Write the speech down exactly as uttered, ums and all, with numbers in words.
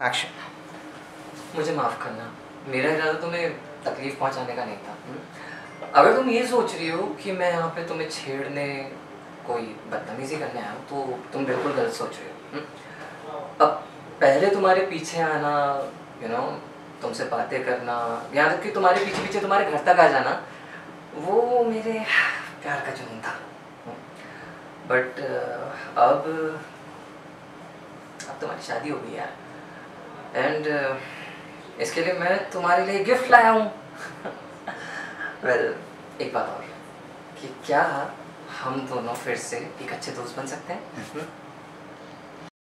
Action. मुझे माफ़ करना, मेरा इरादा तुम्हें तकलीफ़ पहुंचाने का नहीं था। अगर तुम ये सोच रही हो कि मैं यहाँ पे तुम्हें छेड़ने, कोई बदतमीज़ी करने आया हूँ, तो तुम बिल्कुल गलत सोच रही हो। अब पहले तुम्हारे पीछे आना, यू नो तुमसे बातें करना, यहाँ तक कि तुम्हारे पीछे पीछे तुम्हारे घर तक आ जाना, वो मेरे प्यार का जुनून था। बट अब अब तुम्हारी शादी हो गई यार, एंड uh, इसके लिए मैं तुम्हारे लिए गिफ्ट लाया हूँ। वेल well, एक बात और कि क्या हम दोनों फिर से एक अच्छे दोस्त बन सकते हैं?